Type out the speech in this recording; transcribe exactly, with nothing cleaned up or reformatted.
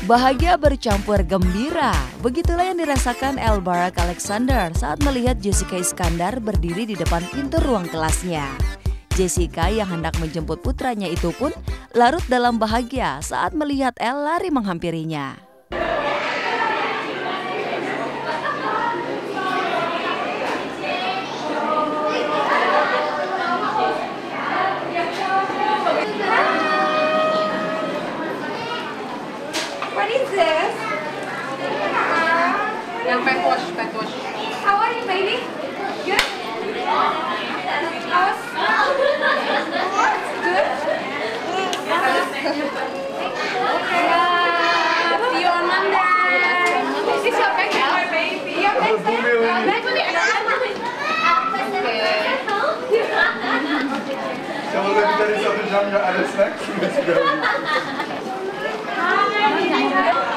Bahagia bercampur gembira, begitulah yang dirasakan Elbarak Alexander saat melihat Jessica Iskandar berdiri di depan pintu ruang kelasnya. Jessica yang hendak menjemput putranya itu pun larut dalam bahagia saat melihat El lari menghampirinya. What is this? Yang pet wash, pet wash. How are you, baby? Good? How's good? Okay. Uh, see you on Monday. Is this your bag, my baby? Your bag, bag? Kalau dari satu jam nggak ada snack, sudah sudah. Hi.